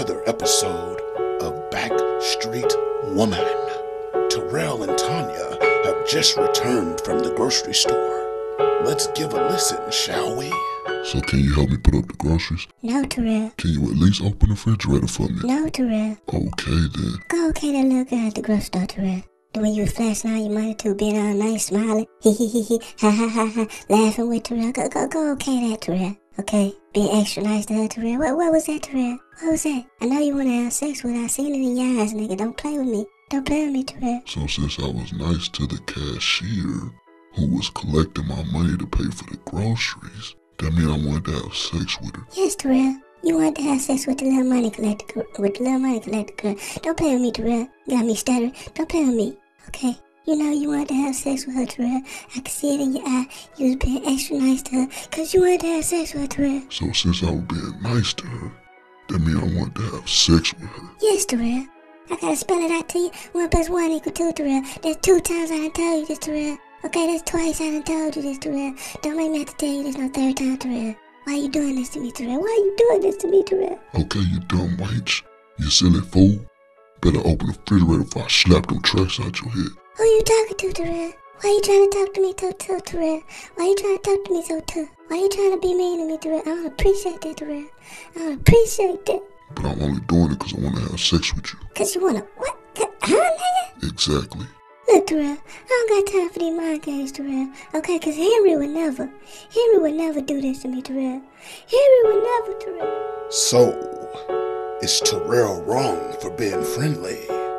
another episode of Backstreet Woman. Terrell and Tanya have just returned from the grocery store. Let's give a listen, shall we? So can you help me put up the groceries? No, Terrell. Can you at least open the refrigerator for me? No, Terrell. Okay then. Go okay that little girl at the grocery store, Terrell. The way you was flashing all your money too, being all nice, smiling, hee, ha ha ha ha, laughing with Terrell. Go okay that, Terrell. Okay? Being extra nice to her, Terrell. What was that, Terrell? What was that? I know you want to have sex with her. I seen it in your eyes, nigga. Don't play with me. Don't play with me, Terrell. So since I was nice to the cashier who was collecting my money to pay for the groceries, that mean I wanted to have sex with her? Yes, Terrell. You wanted to have sex with the little money collector girl. Don't play with me, Terrell. Got me stuttering. Don't play with me. Okay? You know you wanted to have sex with her, Terrell. I could see it in your eye. You was being extra nice to her because you wanted to have sex with her, Terrell. So since I was being nice to her, that mean I wanted to have sex with her? Yes, Terrell. I gotta spell it out to you. 1 + 1 = 2, Terrell. That's 2 times I done told you this, Terrell. Okay, that's twice I done told you this, Terrell. Don't make me have to tell you this no third time, Terrell. Why you doing this to me, Terrell? Why you doing this to me, Terrell? Okay, you dumb wench. You silly fool. Better open the refrigerator before I slap them tracks out your head. Who you talking to, Terrell? Why you trying to talk to me so tough, Terrell? Why you trying to talk to me so tough? Why you trying to be mean to me, Terrell? I don't appreciate that, Terrell. I don't appreciate that. But I'm only doing it because I want to have sex with you. Cause you wanna what? Huh, nigga? Exactly. Look, Terrell, I don't got time for these mind games, Terrell. Okay, cause Henry would never do this to me, Terrell. Henry would never, Terrell. So, is Terrell wrong for being friendly?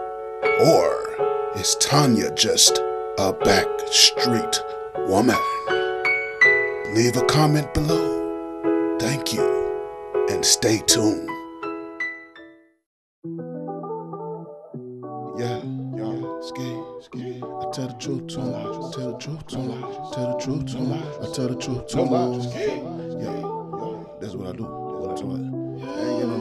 Or is Tanya just a backstreet woman? Leave a comment below. Thank you, and stay tuned. Yeah, ski. I tell the truth to him. Tell the truth to him. Tell the truth to him. I tell the truth to him. Yeah, that's what I do. That's what I do. I ain't got no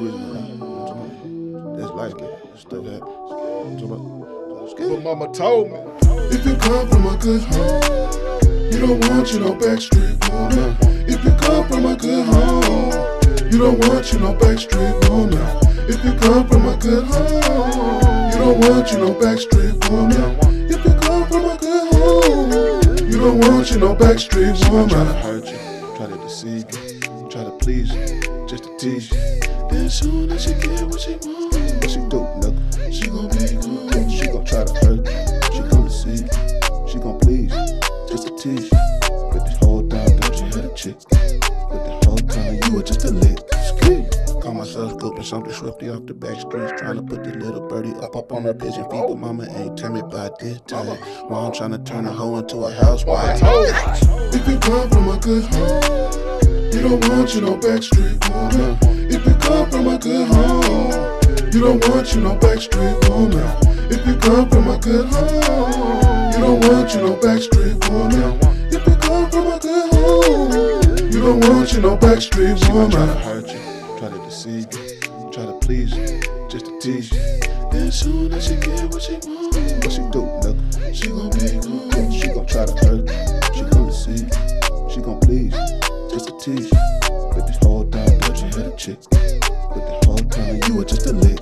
reason. That's life, man. Stuff happens. But mama told me, if you come from a good home, you don't want you no backstreet woman. If you come from a good home, you don't want you no backstreet woman. If you come from a good home, you don't want you no backstreet woman. If you come from a good home, you don't want you no backstreet woman. Try to hurt you, try to deceive you, try to please you, just to tease you. Then soon as she get what she want, what she do, nigga? She gon' be good. She gon' try to hurt you, she gon' deceive you, she gon' please you, just to tease you. But this whole time, don't you had a chick? But the whole time you were just a lick. Call myself scooping something swifty off the back streets, trying to put this little birdie up on her pigeon feet, but mama ain't tell me about this time. While I'm trying to turn a hoe into a housewife. If you come from a good home, you don't want you no backstreet woman. If you come from a good home, you don't want you no backstreet woman. If you come from a good home, you don't want you no backstreet woman. If you come from a good home, you don't want you no backstreet woman. Try to hurt you, try to deceive you, try to please you, just to tease you. Then soon as she get what she want, what she do, nigga? She gon' be good. She gon' try to hurt you, she gon' deceive you, she gon' please you, just to tease you. But this whole time, don't you had a chick? But the whole time, you were just a lick.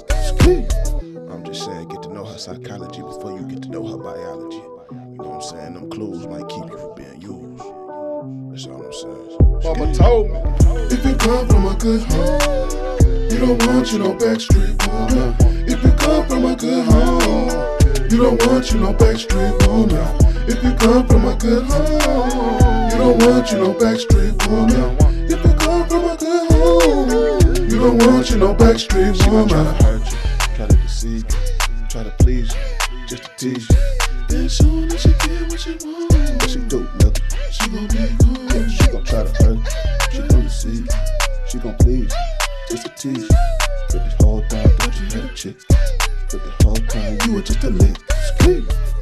I'm just saying, get to know her psychology before you get to know her biology. You know what I'm saying? Them clues might keep you from being used. That's all I'm saying. Mama told me, if you come from a good home, you don't want you no backstreet woman. If you come from a good home, you don't want you no backstreet woman. If you come from a good home, you don't want you no backstreet woman. If you come from a good home, you don't want you no backstreet woman. Try to hurt you, try to deceive you, try to please you, just to tease you. Then soon as she get what she want, what she do, nigga? She gon' be good. She gon' try to hurt you, she gon' deceive you, she gon' please you, just to tease you. But this whole time, don't you had a chick? But the whole time, you were just a lick.